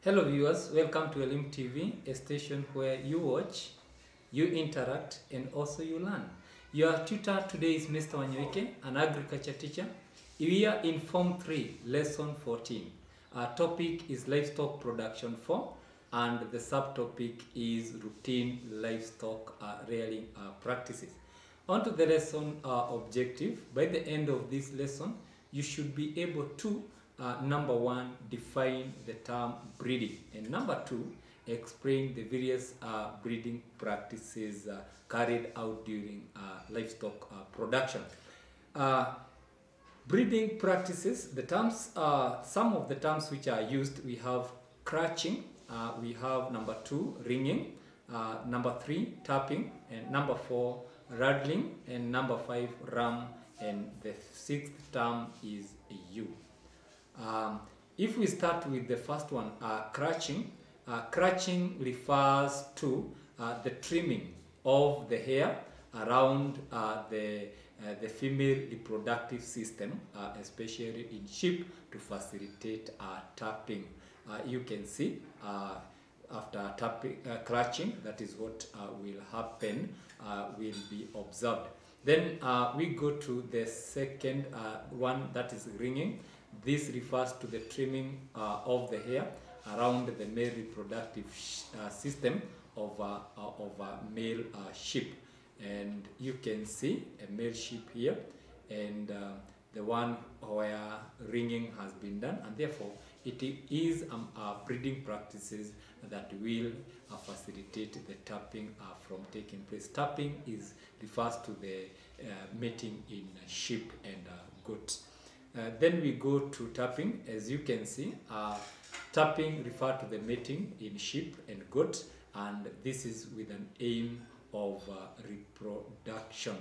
Hello viewers, welcome to Elimu TV, a station where you watch, you interact, and also you learn. Your tutor today is Mr. Wanyoike, an agriculture teacher. We are in Form 3, Lesson 14. Our topic is Livestock Production 4, and the subtopic is Routine Livestock Rearing Practices. On to the lesson objective. By the end of this lesson, you should be able to number one, define the term breeding, and number two, explain the various breeding practices carried out during livestock production. Breeding practices, the terms, some of the terms which are used, we have cratching, we have number two, ringing, number three, tapping, and number four, rattling, and number five, ram, and the sixth term is ewe. If we start with the first one, cratching, cratching refers to the trimming of the hair around the female reproductive system, especially in sheep, to facilitate tapping. You can see after tapping, cratching, that is what will happen, will be observed. Then we go to the second one, that is ringing. This refers to the trimming of the hair around the male reproductive system of a male sheep. And you can see a male sheep here, and the one where ringing has been done, and therefore it is breeding practices that will facilitate the tapping from taking place. Tapping refers to the mating in sheep and goat. Then we go to tapping. As you can see, tapping refers to the mating in sheep and goat, and this is with an aim of reproduction,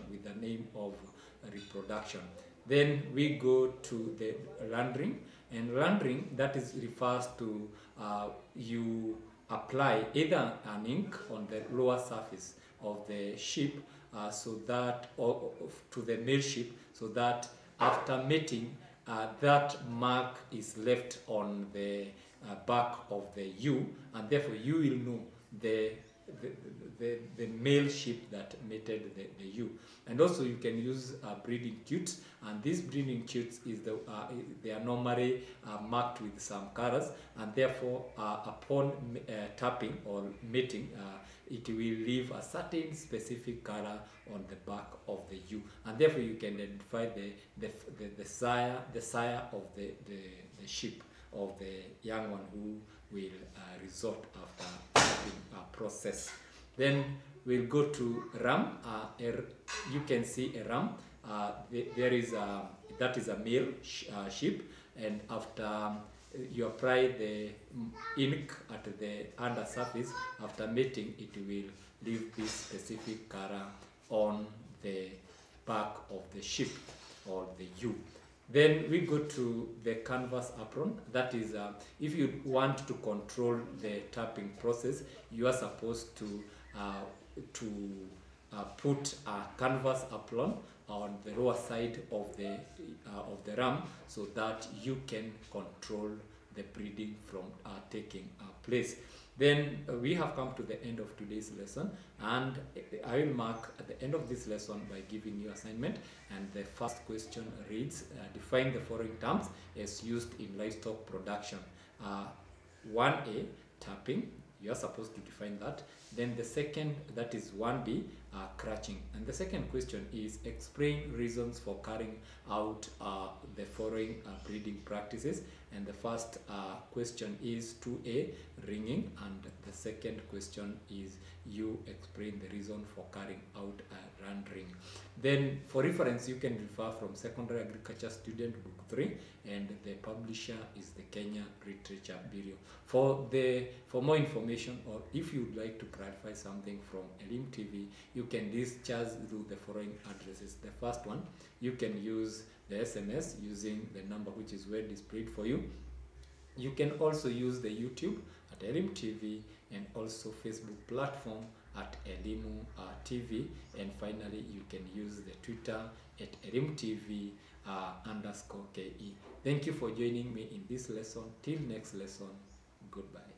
Then we go to the landering, and landering, that refers to you apply either an ink on the lower surface of the sheep, so that, or to the male sheep, so that after mating, that mark is left on the back of the ewe, and therefore you will know the male sheep that mated the ewe. And also you can use breeding chutes, and these breeding chutes they are normally marked with some colors, and therefore upon tapping or mating, it will leave a certain specific color on the back of the ewe, and therefore you can identify the sire of the sheep, of the young one who will result after tapping process. Then we'll go to ram. You can see a ram. That is a male sheep, and after you apply the ink at the under surface, after mating, it will leave this specific color on the back of the sheep or the ewe. Then we go to the canvas apron. That is, if you want to control the tapping process, you are supposed to put a canvas apron on the lower side of the ram, so that you can control the breeding from taking place. Then we have come to the end of today's lesson, and I will mark at the end of this lesson by giving you assignment. And the first question reads, define the following terms as used in livestock production. 1A, tapping. You are supposed to define that. Then the second, that is 1B, cratching. And the second question is, explain reasons for carrying out the following breeding practices. And the first question is 2A, ringing, and the second question is, you explain the reason for carrying out a landering. Then for reference, you can refer from Secondary Agriculture Student Book 3, and the publisher is the Kenya Literature Bureau. For more information, or if you'd like to clarify something from Elimu TV, you can discharge through the following addresses. The first one, you can use the SMS using the number which is well displayed for you. You can also use the YouTube at Elimu TV, and also Facebook platform at Elimu TV, and finally you can use the Twitter at Elimu TV _KE. Thank you for joining me in this lesson. Till next lesson, goodbye.